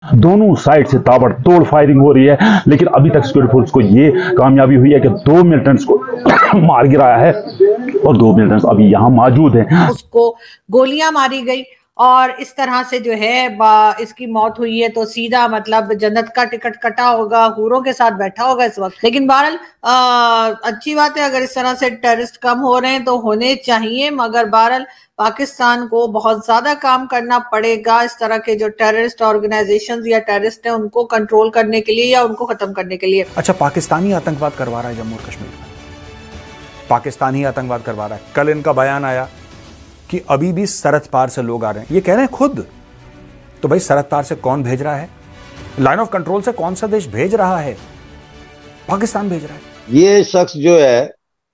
दोनों साइड से ताबड़तोड़ फायरिंग हो रही है, लेकिन अभी तक सिक्योरिटी फोर्स को ये कामयाबी हुई है कि 2 मिलिटेंट्स को मार गिराया है और 2 मिलिटेंट्स अभी यहाँ मौजूद हैं। उसको गोलियां मारी गई और इस तरह से जो है इसकी मौत हुई है, तो सीधा मतलब जन्नत का टिकट कटा होगा, हूरों के साथ बैठा होगा इस वक्त। लेकिन बहरहाल अच्छी बात है, अगर इस तरह से टेररिस्ट कम हो रहे हैं तो होने चाहिए, मगर बहरहाल पाकिस्तान को बहुत ज्यादा काम करना पड़ेगा इस तरह के जो टेररिस्ट ऑर्गेनाइजेशंस या टेररिस्ट हैं उनको कंट्रोल करने के लिए या उनको खत्म करने के लिए। अच्छा, पाकिस्तानी आतंकवाद करवा रहा है जम्मू और कश्मीर में, पाकिस्तानी आतंकवाद करवा रहा है। कल इनका बयान आया कि अभी भी सरहद पार से लोग आ रहे हैं, ये कह रहे हैं खुद। तो भाई सरहद पार से कौन भेज रहा है? लाइन ऑफ कंट्रोल से कौन सा देश भेज रहा है? पाकिस्तान भेज रहा है। ये शख्स जो है,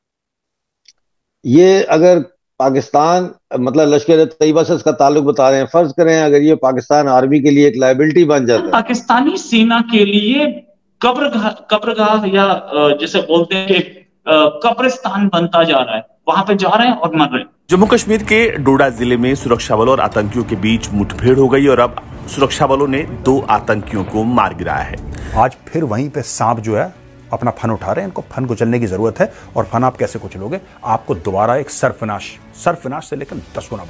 ये अगर पाकिस्तान मतलब लश्कर तैयबा से इसका ताल्लुक बता रहे हैं, फर्ज करें अगर ये पाकिस्तान आर्मी के लिए एक लायबिलिटी बन जाता है, पाकिस्तानी सेना के लिए कब्रगाह या जैसे बोलते हैं कि कब्रिस्तान बनता जा रहा है, वहां पे जा रहे हैं और मर रहे हैं। जम्मू कश्मीर के डोडा जिले में सुरक्षा बलों और आतंकियों के बीच मुठभेड़ हो गई और अब सुरक्षा बलों ने 2 आतंकियों को मार गिराया है। आज फिर वहीं पे सांप जो है अपना फन उठा रहे हैं। इनको फन कुचलने की जरूरत है, और फन आप कैसे कुचलोगे? आपको दोबारा एक सर्फनाश से लेकर 10 गुना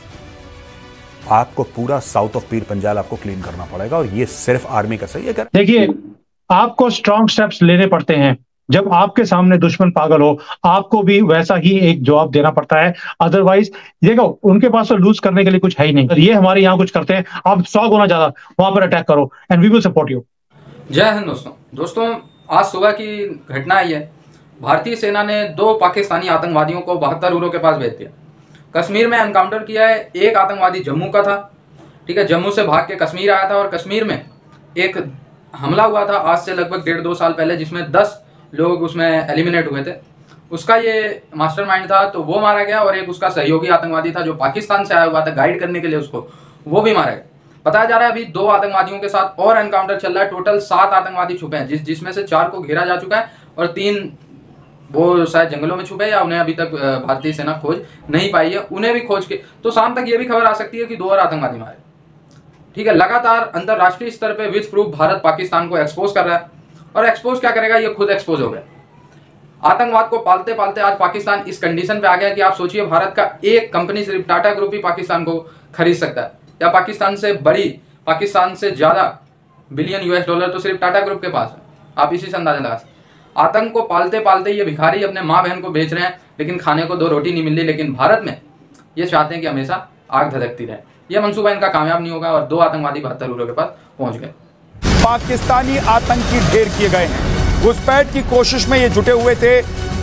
बड़ा, आपको पूरा साउथ ऑफ पीर पंजाल आपको क्लीन करना पड़ेगा, और ये सिर्फ आर्मी कर सही है। देखिए, आपको स्ट्रॉन्ग स्टेप्स लेने पड़ते हैं। जब आपके सामने दुश्मन पागल हो, आपको भी वैसा ही एक जवाब देना पड़ता है। अदरवाइज देखो, उनके पास तो लूज करने के लिए कुछ है ही नहीं। ये हमारे यहाँ कुछ करते हैं, आप 100 गुना ज्यादा वहां पर अटैक करो, and we will support you. जय हिंद दोस्तों, आज सुबह की घटना आई है। भारतीय सेना ने 2 पाकिस्तानी आतंकवादियों को 72 हूरों के पास भेज दिया। कश्मीर में एनकाउंटर किया है। एक आतंकवादी जम्मू का था, ठीक है, जम्मू से भाग के कश्मीर आया था, और कश्मीर में एक हमला हुआ था आज से लगभग 1.5-2 साल पहले, जिसमें 10 लोग उसमें एलिमिनेट हुए थे। उसका ये मास्टरमाइंड था, तो वो मारा गया, और एक उसका सहयोगी आतंकवादी था जो पाकिस्तान से आया हुआ था गाइड करने के लिए उसको, वो भी मारा गया। बताया जा रहा है अभी 2 आतंकवादियों के साथ और एनकाउंटर चल रहा है। टोटल 7 आतंकवादी छुपे हैं, जिसमें से 4 को घेरा जा चुका है और 3 वो शायद जंगलों में छुपे, या उन्हें अभी तक भारतीय सेना खोज नहीं पाई है। उन्हें भी खोज के तो शाम तक ये भी खबर आ सकती है कि 2 और आतंकवादी मारे। ठीक है, लगातार अंतरराष्ट्रीय स्तर पर विथ प्रूफ भारत पाकिस्तान को एक्सपोज कर रहा है, और एक्सपोज क्या करेगा, ये खुद एक्सपोज हो गया। आतंकवाद को पालते पालते आज पाकिस्तान इस कंडीशन पे आ गया कि आप सोचिए, भारत का एक कंपनी सिर्फ टाटा ग्रुप ही पाकिस्तान को खरीद सकता है, या पाकिस्तान से बड़ी, पाकिस्तान से ज्यादा बिलियन $US तो सिर्फ टाटा ग्रुप के पास है। आप इसी से अंदाजा लगा सकते। आतंक को पालते पालते ये भिखारी अपने माँ बहन को बेच रहे हैं, लेकिन खाने को 2 रोटी नहीं मिल रही। लेकिन भारत में ये चाहते हैं कि हमेशा आग धधकती रहे। यह मंसूबा इनका कामयाब नहीं होगा, और 2 आतंकवादी 72 हूरों के पास पहुंच गए। पाकिस्तानी आतंकी ढेर किए गए हैं। घुसपैठ की कोशिश में ये जुटे हुए थे।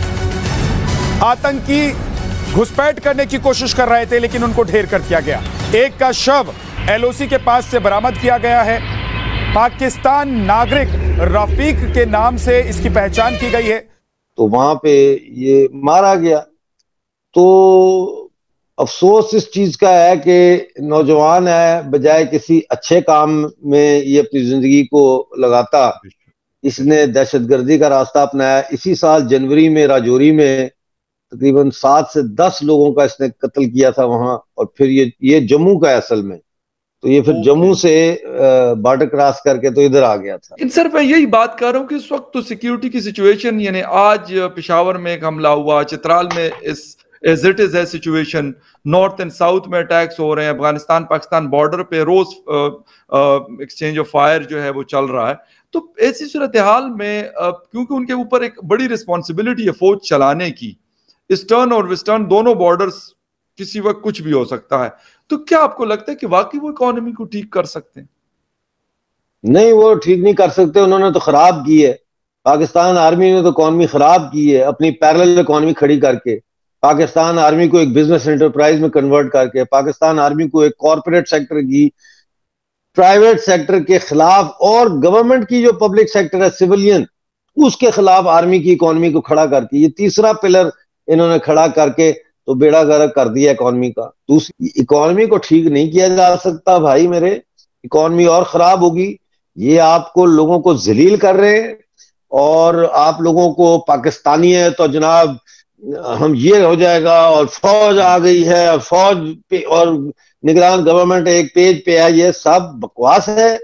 आतंकी घुसपैठ करने की कोशिश कर रहे थे, लेकिन उनको ढेर कर दिया गया। एक का शव LOC के पास से बरामद किया गया है। पाकिस्तान नागरिक रफीक के नाम से इसकी पहचान की गई है। तो वहां पे ये मारा गया। तो अफसोस इस चीज का है कि नौजवान है, बजाय किसी अच्छे काम में ये अपनी जिंदगी को लगाता, इसने दहशतगर्दी का रास्ता अपनाया। इसी साल जनवरी में राजौरी में तकरीबन 7 से 10 लोगों का इसने कत्ल किया था वहां, और फिर ये जम्मू का है असल में, तो ये फिर जम्मू से बॉर्डर क्रॉस करके तो इधर आ गया था। इन सर मैं यही बात कर रहा हूँ कि इस वक्त तो सिक्योरिटी की सिचुएशन, यानी आज पेशावर में एक हमला हुआ, चित्राल में एज इट इज है सिचुएशन, नॉर्थ एंड साउथ में अटैक्स हो रहे हैं, अफगानिस्तान पाकिस्तान बॉर्डर पे रोज एक्सचेंज ऑफ फायर जो है वो चल रहा है। तो ऐसी सूरत हाल में क्योंकि उनके ऊपर एक बड़ी रिस्पॉन्सिबिलिटी है फौज चलाने की, ईस्टर्न और वेस्टर्न दोनों बॉर्डर्स, किसी वक्त कुछ भी हो सकता है, तो क्या आपको लगता है कि वाकई वो इकोनॉमी को ठीक कर सकते हैं? नहीं, वो ठीक नहीं कर सकते, उन्होंने तो खराब की है। पाकिस्तान आर्मी ने तो इकोनॉमी खराब की है, अपनी पैरेलल इकोनॉमी खड़ी करके, पाकिस्तान आर्मी को एक बिजनेस एंटरप्राइज में कन्वर्ट करके, पाकिस्तान आर्मी को एक कॉरपोरेट सेक्टर की प्राइवेट सेक्टर के खिलाफ, और गवर्नमेंट की जो पब्लिक सेक्टर है सिविलियन, उसके खिलाफ आर्मी की इकोनॉमी को खड़ा करके, ये तीसरा पिलर इन्होंने खड़ा करके तो बेड़ा गर्क कर दिया इकोनॉमी का। दूसरी, इकोनॉमी को ठीक नहीं किया जा सकता भाई मेरे, इकोनॉमी और खराब होगी। ये आपको लोगों को जलील कर रहे हैं, और आप लोगों को पाकिस्तानी है तो जनाब हम ये हो जाएगा, और फौज आ गई है, और फौज पे और निगरान गवर्नमेंट एक पेज पे है, ये सब बकवास है।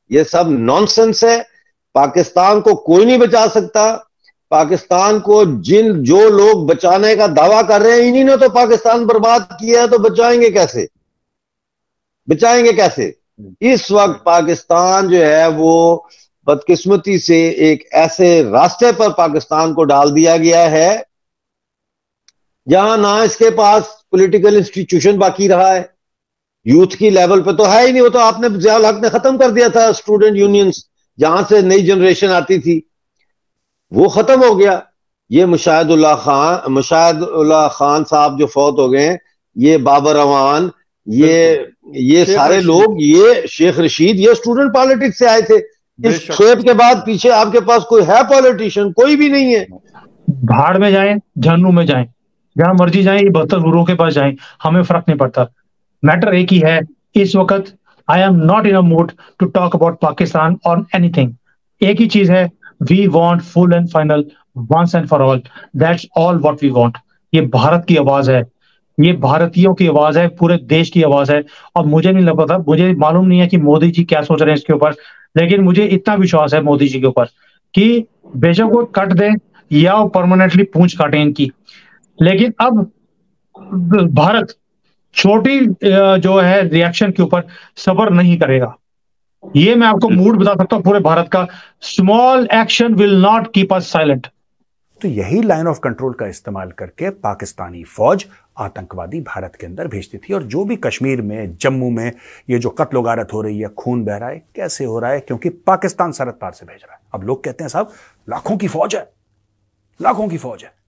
ये सब नॉनसेंस है। पाकिस्तान को कोई नहीं बचा सकता। पाकिस्तान को जो लोग बचाने का दावा कर रहे हैं, इन्हीं ने तो पाकिस्तान बर्बाद किया है, तो बचाएंगे कैसे? बचाएंगे कैसे? इस वक्त पाकिस्तान जो है वो बदकिस्मती से एक ऐसे रास्ते पर पाकिस्तान को डाल दिया गया है जहां ना इसके पास पॉलिटिकल इंस्टीट्यूशन बाकी रहा है, यूथ की लेवल पे तो है ही नहीं। वो तो आपने ज़ियाउल हक ने खत्म कर दिया था, स्टूडेंट यूनियंस जहां से नई जनरेशन आती थी वो खत्म हो गया। ये मुशाहिदुल्लाह खान साहब जो फौत हो गए हैं, ये बाबर अवान, ये सारे लोग, ये शेख रशीद, ये स्टूडेंट पॉलिटिक्स से आए थे। इस खेप के बाद पीछे आपके पास कोई है पॉलिटिशियन? कोई भी नहीं है। भाड़ में जाएं, जहन्नुम में जाएं, जहां मर्जी जाएं, ये 72 गुरुओं के पास जाएं, हमें फर्क नहीं पड़ता। मैटर एक ही है, इस वक्त I am not in a mood to talk about Pakistan और एनीथिंग। एक ही चीज है, we want full and final once and for all, that's all what we want. ये भारत की आवाज है, ये भारतीयों की आवाज है, पूरे देश की आवाज है। और मुझे नहीं लगता, मुझे मालूम नहीं है कि मोदी जी क्या सोच रहे हैं इसके ऊपर, लेकिन मुझे इतना विश्वास है मोदी जी के ऊपर कि बेशक वो कट दें या वो परमानेंटली पूंछ काटें इनकी, लेकिन अब भारत छोटी जो है रिएक्शन के ऊपर सब्र नहीं करेगा। ये मैं आपको मूड बता सकता हूं पूरे भारत का, small action will not keep us silent. तो यही लाइन ऑफ कंट्रोल का इस्तेमाल करके पाकिस्तानी फौज आतंकवादी भारत के अंदर भेजती थी। और जो भी कश्मीर में, जम्मू में ये जो कत्ल गारत हो रही है, खून बह रहा है, कैसे हो रहा है? क्योंकि पाकिस्तान सरहद पार से भेज रहा है। अब लोग कहते हैं साहब लाखों की फौज है, लाखों की फौज है।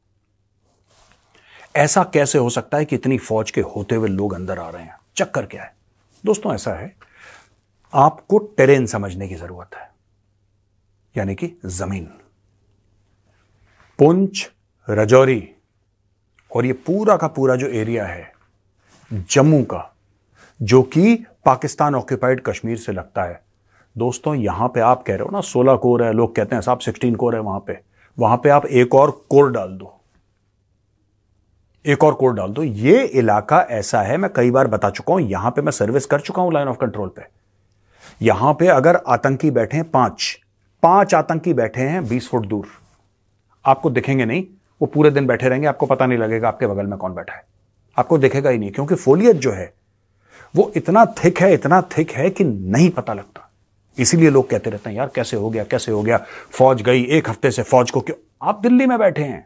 ऐसा कैसे हो सकता है कि इतनी फौज के होते हुए लोग अंदर आ रहे हैं? चक्कर क्या है दोस्तों? ऐसा है, आपको टेरेन समझने की जरूरत है, यानी कि जमीन। पुंछ, राजौरी और ये पूरा का पूरा जो एरिया है जम्मू का, जो कि पाकिस्तान ऑक्यूपाइड कश्मीर से लगता है दोस्तों, यहां पे आप कह रहे हो ना 16 कोर है, लोग कहते हैं साहब 16 कोर है वहां पे आप एक और कोर डाल दो, एक और कोर डाल दो। ये इलाका ऐसा है, मैं कई बार बता चुका हूं, यहां पे मैं सर्विस कर चुका हूं लाइन ऑफ कंट्रोल पे। यहां पे अगर आतंकी बैठे हैं, पांच आतंकी बैठे हैं 20 फुट दूर, आपको दिखेंगे नहीं, वो पूरे दिन बैठे रहेंगे, आपको पता नहीं लगेगा आपके बगल में कौन बैठा है, आपको दिखेगा ही नहीं, क्योंकि फोलियत जो है वो इतना थिक है कि नहीं पता लगता। इसीलिए लोग कहते रहते हैं यार कैसे हो गया, फौज गई, एक हफ्ते से फौज को क्यों? आप दिल्ली में बैठे हैं,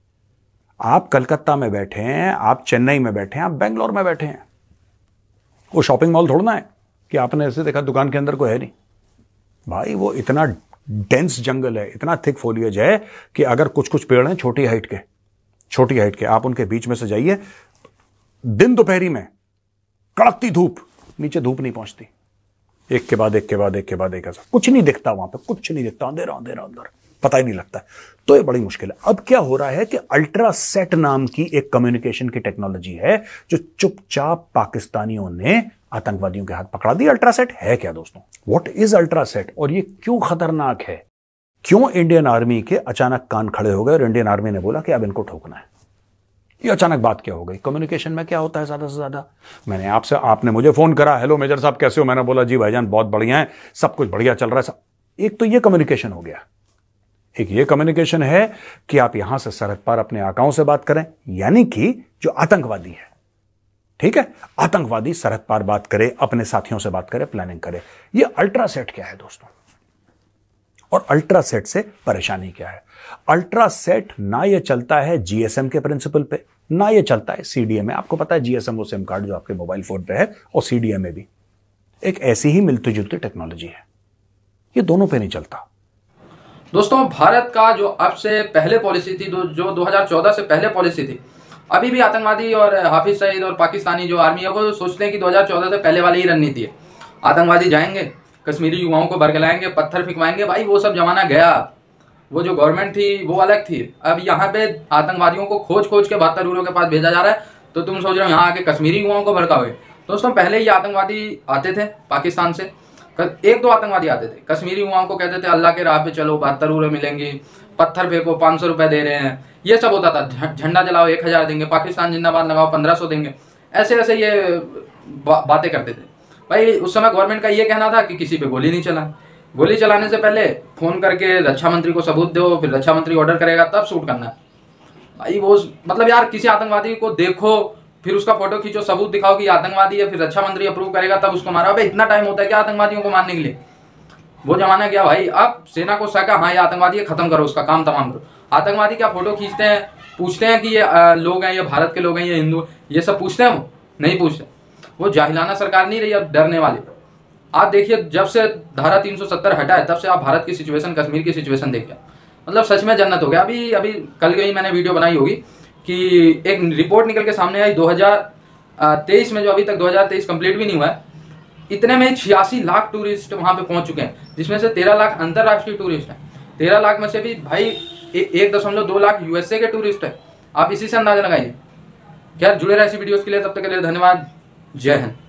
आप कलकत्ता में बैठे हैं, आप चेन्नई में बैठे हैं, आप बेंगलोर में बैठे हैं। वो शॉपिंग मॉल थोड़ा है कि आपने ऐसे देखा दुकान के अंदर कोई है नहीं भाई। वो इतना डेंस जंगल है, इतना थिक फोलियज है कि अगर कुछ पेड़ हैं छोटी हाइट के, आप उनके बीच में से जाइए, दिन दोपहरी में कड़कती धूप, नीचे धूप नहीं पहुंचती, एक के बाद एक ऐसा कुछ नहीं दिखता, वहां पे कुछ नहीं दिखता, अंधेरा अंदर, पता ही नहीं लगता। तो ये बड़ी मुश्किल है। अब क्या हो रहा है कि अल्ट्रासेट नाम की एक कम्युनिकेशन की टेक्नोलॉजी है जो चुपचाप पाकिस्तानियों ने आतंकवादियों के हाथ पकड़ा दी। अल्ट्रासेट है क्या दोस्तों? व्हाट इज अल्ट्रासेट और ये क्यों खतरनाक है? क्यों इंडियन आर्मी के अचानक कान खड़े हो गए और इंडियन आर्मी ने बोला कि अब इनको ठोकना है? ये अचानक बात क्या हो गई? कम्युनिकेशन में क्या होता है ज्यादा से ज्यादा? आपने मुझे फोन करा, हेलो मेजर साहब कैसे हो? मैंने बोला जी भाईजान बहुत बढ़िया है, सब कुछ बढ़िया चल रहा है। एक तो ये कम्युनिकेशन हो गया, एक ये कम्युनिकेशन है कि आप यहां से सरहद पार अपने आकाओं से बात करें, यानी कि जो आतंकवादी है, ठीक है, आतंकवादी सरहद पार बात करे, अपने साथियों से बात करे, प्लानिंग करे। ये अल्ट्रासेट क्या है दोस्तों? और अल्ट्रासेट से परेशानी क्या है? अल्ट्रासेट ना ये चलता है जीएसएम के प्रिंसिपल पे, ना ये चलता है सीडीएम में। आपको पता है जीएसएम वो सिम कार्ड जो आपके मोबाइल फोन पे है, और सीडीएम में भी एक ऐसी ही मिलती जुलती टेक्नोलॉजी है, ये दोनों पे नहीं चलता। दोस्तों, भारत का जो अब से पहले पॉलिसी थी, जो 2014 से पहले पॉलिसी थी, अभी भी आतंकवादी और हाफिज सईद और पाकिस्तानी जो आर्मी है वो सोचते हैं कि 2014 से पहले वाली ही रणनीति है। आतंकवादी जाएंगे, कश्मीरी युवाओं को बरगलाएंगे, पत्थर फिकवाएंगे। भाई वो सब जमाना गया, वो जो गवर्नमेंट थी वो अलग थी। अब यहाँ पे आतंकवादियों को खोज के 72 यूरो के पास भेजा जा रहा है, तो तुम सोच रहे हो यहाँ आके कश्मीरी युवाओं को भड़काओगे। दोस्तों, पहले ये आतंकवादी आते थे पाकिस्तान से, 1-2 आतंकवादी आते थे, कश्मीरी युवाओं को कहते थे अल्लाह के राह पे चलो, 72 यूरो मिलेंगे, पत्थर फेंको 500 रुपए दे रहे हैं, ये सब होता था। झंडा जलाओ 1000 देंगे, पाकिस्तान जिंदाबाद लगाओ 1500 देंगे, ऐसे ये बातें करते थे। भाई उस समय गवर्नमेंट का ये कहना था कि किसी पे गोली नहीं चलाए, गोली चलाने से पहले फोन करके रक्षा मंत्री को सबूत दो, फिर रक्षा मंत्री ऑर्डर करेगा तब शूट करना है। भाई वो मतलब यार किसी आतंकवादी को देखो, फिर उसका फोटो खींचो, सबूत दिखाओ कि आतंकवादी है, फिर रक्षा मंत्री अप्रूव करेगा तब उसको मारा। भाई इतना टाइम होता है क्या आतंकवादियों को मारने के लिए? वो जमाना गया भाई। अब सेना को शक है, हाँ ये आतंकवादी है, खत्म करो उसका काम, तमाम करो। आतंकवादी क्या फोटो खींचते हैं, पूछते हैं कि ये लोग हैं, ये भारत के लोग हैं, ये हिंदू, ये सब पूछते हैं? वो नहीं पूछते। वो जाहिलाना सरकार नहीं रही अब डरने वाले। आप देखिए जब से धारा 370 हटा है तब से आप भारत की सिचुएशन, कश्मीर की सिचुएशन देखिए, मतलब सच में जन्नत हो गया। अभी कल गई मैंने वीडियो बनाई होगी कि एक रिपोर्ट निकल के सामने आई 2023 में, जो अभी तक 2023 कंप्लीट भी नहीं हुआ है, इतने में 86 लाख टूरिस्ट वहां पे पहुंच चुके हैं, जिसमें से 13 लाख अंतरराष्ट्रीय टूरिस्ट हैं। 13 लाख में से भी भाई 1.2 लाख यूएसए के टूरिस्ट है। आप इसी से अंदाजा लगाइए। खैर जुड़े रहे ऐसी वीडियोस के लिए, तब तक के लिए धन्यवाद। जय हिंद।